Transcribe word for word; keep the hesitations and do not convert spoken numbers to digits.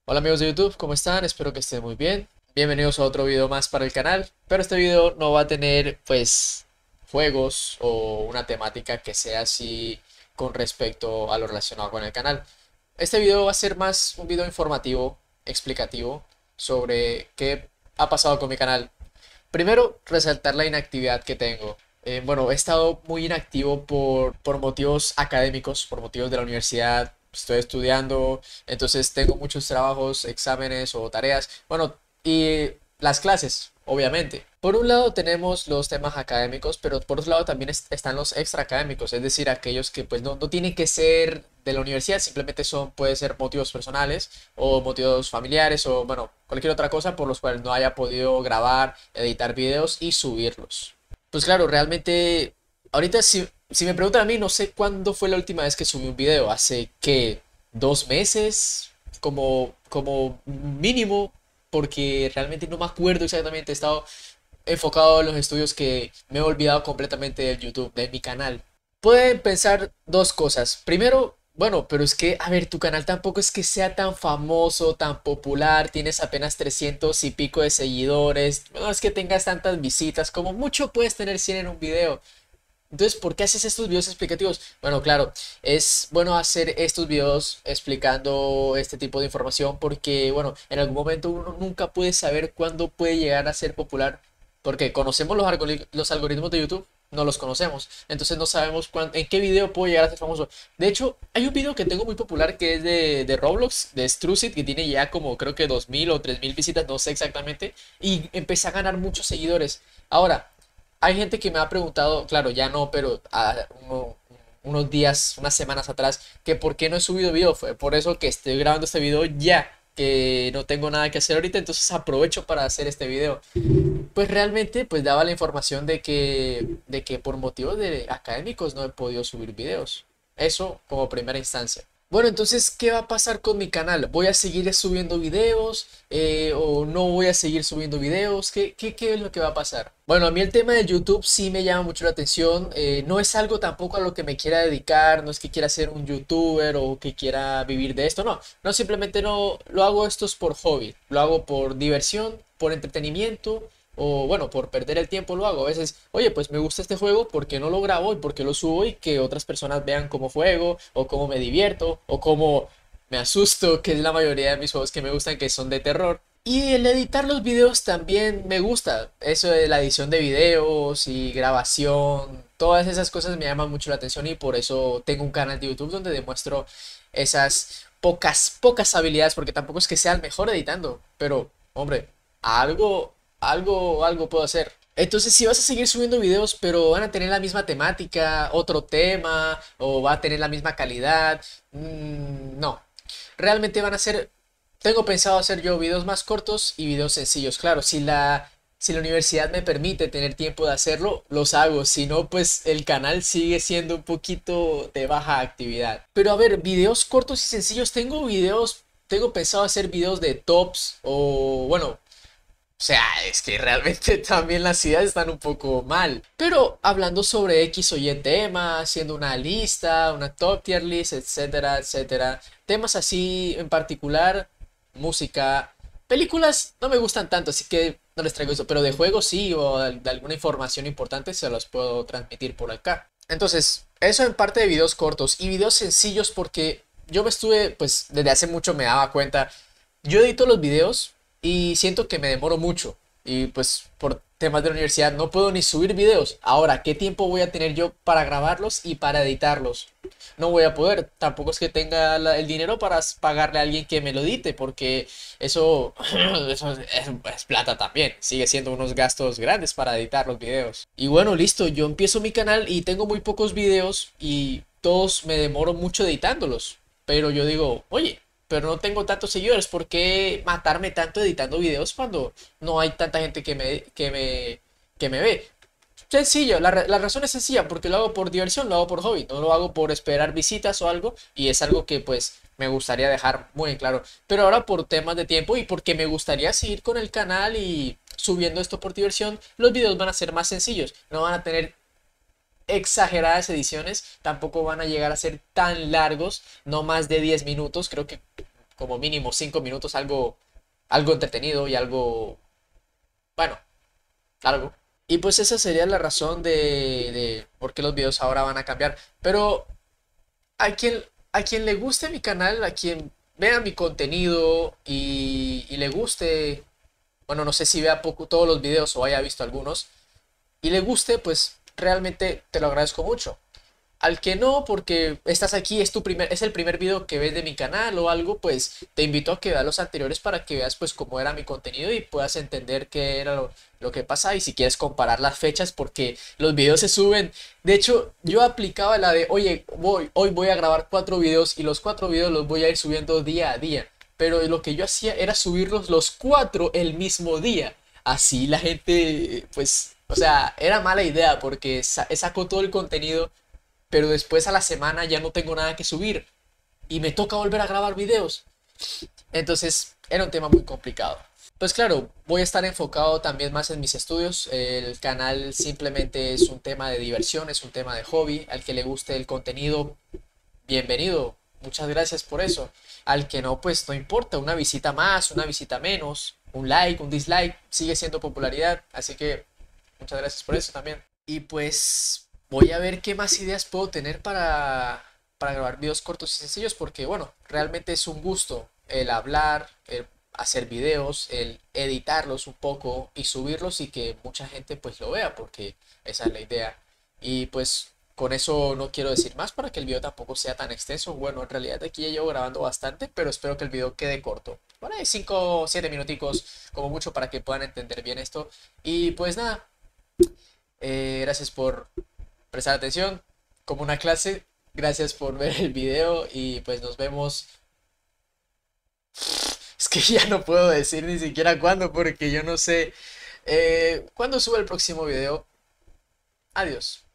Hola amigos de YouTube, ¿cómo están? Espero que estén muy bien. Bienvenidos a otro video más para el canal, pero este video no va a tener pues juegos o una temática que sea así con respecto a lo relacionado con el canal. Este video va a ser más un video informativo, explicativo sobre qué ha pasado con mi canal. Primero, resaltar la inactividad que tengo. Eh, bueno, he estado muy inactivo por, por motivos académicos, por motivos de la universidad. Estoy estudiando, entonces tengo muchos trabajos, exámenes o tareas. Bueno, y las clases, obviamente. Por un lado tenemos los temas académicos, pero por otro lado también es- están los extra académicos, es decir, aquellos que pues no, no tienen que ser de la universidad, simplemente son, puede ser motivos personales o motivos familiares o bueno, cualquier otra cosa por los cuales no haya podido grabar, editar videos y subirlos. Pues claro, realmente, ahorita si, si me preguntan a mí, no sé cuándo fue la última vez que subí un video, hace que dos meses, como, como mínimo, porque realmente no me acuerdo exactamente, he estado enfocado en los estudios que me he olvidado completamente del YouTube, de mi canal. Pueden pensar dos cosas. Primero, bueno, pero es que, a ver, tu canal tampoco es que sea tan famoso, tan popular, tienes apenas trescientos y pico de seguidores, no es que tengas tantas visitas, como mucho puedes tener cien en un video. Entonces, ¿por qué haces estos videos explicativos? Bueno, claro, es bueno hacer estos videos explicando este tipo de información porque, bueno, en algún momento uno nunca puede saber cuándo puede llegar a ser popular porque conocemos los, algori- los algoritmos de YouTube, no los conocemos, entonces no sabemos cuán- en qué video puedo llegar a ser famoso. De hecho, hay un video que tengo muy popular que es de, de Roblox, de Strucid, que tiene ya como creo que dos mil o tres mil visitas, no sé exactamente, y empecé a ganar muchos seguidores. Ahora, hay gente que me ha preguntado, claro, ya no, pero a uno- unos días, unas semanas atrás, que por qué no he subido video. Fue por eso que estoy grabando este video ya, que no tengo nada que hacer ahorita, entonces aprovecho para hacer este video. Pues realmente, pues daba la información de que, de que por motivos de académicos no he podido subir videos. Eso como primera instancia. Bueno, entonces, ¿qué va a pasar con mi canal? ¿Voy a seguir subiendo videos eh, o no voy a seguir subiendo videos? ¿Qué, qué, qué es lo que va a pasar? Bueno, a mí el tema de YouTube sí me llama mucho la atención. Eh, no es algo tampoco a lo que me quiera dedicar, no es que quiera ser un youtuber o que quiera vivir de esto, no. No, simplemente no lo hago esto es por hobby, lo hago por diversión, por entretenimiento o bueno, por perder el tiempo lo hago. A veces, oye, pues me gusta este juego, ¿por qué no lo grabo y por qué lo subo y que otras personas vean cómo juego o cómo me divierto o cómo me asusto, que es la mayoría de mis juegos que me gustan, que son de terror? Y el editar los videos también me gusta. Eso de la edición de videos y grabación, todas esas cosas me llaman mucho la atención y por eso tengo un canal de YouTube donde demuestro esas pocas, pocas habilidades, porque tampoco es que sea el mejor editando, pero, hombre, algo, algo, algo puedo hacer. Entonces, si vas a seguir subiendo videos, pero van a tener la misma temática, otro tema, o va a tener la misma calidad, mm, no. Realmente van a ser, tengo pensado hacer yo videos más cortos y videos sencillos. Claro, si la, si la universidad me permite tener tiempo de hacerlo, los hago. Si no, pues el canal sigue siendo un poquito de baja actividad. Pero a ver, videos cortos y sencillos, tengo videos, tengo pensado hacer videos de tops o bueno, o sea, es que realmente también las ideas están un poco mal. Pero hablando sobre X o Y tema, haciendo una lista, una top tier list, etcétera, etcétera. Temas así en particular, música, películas no me gustan tanto, así que no les traigo eso. Pero de juegos sí, o de de alguna información importante se los puedo transmitir por acá. Entonces, eso en parte de videos cortos y videos sencillos porque yo me estuve, pues desde hace mucho me daba cuenta, yo edito los videos y siento que me demoro mucho y pues por temas de la universidad no puedo ni subir videos. Ahora, ¿qué tiempo voy a tener yo para grabarlos y para editarlos? No voy a poder, tampoco es que tenga la- el dinero para s- pagarle a alguien que me lo edite porque eso, eso es, es- es plata también, sigue siendo unos gastos grandes para editar los videos. Y bueno, listo, yo empiezo mi canal y tengo muy pocos videos y todos me demoro mucho editándolos. Pero yo digo, oye, pero no tengo tantos seguidores, ¿por qué matarme tanto editando videos cuando no hay tanta gente que me, que me, que me ve? Sencillo, la, ra- la razón es sencilla, porque lo hago por diversión, lo hago por hobby, no lo hago por esperar visitas o algo, y es algo que pues me gustaría dejar muy claro. Pero ahora por temas de tiempo y porque me gustaría seguir con el canal y subiendo esto por diversión, los videos van a ser más sencillos, no van a tener exageradas ediciones, tampoco van a llegar a ser tan largos, no más de diez minutos, creo que como mínimo cinco minutos, algo, algo entretenido y algo, bueno, largo. Y pues esa sería la razón de, de por qué los videos ahora van a cambiar. Pero a quien, a quien le guste mi canal, a quien vea mi contenido y, y le guste, bueno, no sé si vea poco, todos los videos o haya visto algunos, y le guste, pues realmente te lo agradezco mucho. Al que no, porque estás aquí, es tu primer, es el primer video que ves de mi canal o algo, pues te invito a que veas los anteriores para que veas pues cómo era mi contenido y puedas entender qué era lo, lo que pasa y si quieres comparar las fechas porque los videos se suben. De hecho, yo aplicaba la de, oye, voy, hoy voy a grabar cuatro videos y los cuatro videos los voy a ir subiendo día a día. Pero lo que yo hacía era subirlos los cuatro el mismo día. Así la gente, pues, o sea, era mala idea porque sa- sacó todo el contenido pero después a la semana ya no tengo nada que subir y me toca volver a grabar videos. Entonces era un tema muy complicado. Pues claro, voy a estar enfocado también más en mis estudios. El canal simplemente es un tema de diversión, es un tema de hobby. Al que le guste el contenido, bienvenido. Muchas gracias por eso. Al que no, pues no importa. Una visita más, una visita menos, un like, un dislike, sigue siendo popularidad. Así que muchas gracias por eso también. Y pues voy a ver qué más ideas puedo tener para, para grabar videos cortos y sencillos porque bueno, realmente es un gusto el hablar, el hacer videos, el editarlos un poco y subirlos y que mucha gente pues lo vea porque esa es la idea. Y pues con eso no quiero decir más para que el video tampoco sea tan extenso. Bueno, en realidad aquí ya llevo grabando bastante, pero espero que el video quede corto. Por ahí cinco o siete minuticos como mucho para que puedan entender bien esto. Y pues nada, eh, gracias por prestar atención como una clase. Gracias por ver el video y pues nos vemos. Es que ya no puedo decir ni siquiera cuándo porque yo no sé eh, cuándo sube el próximo video. Adiós.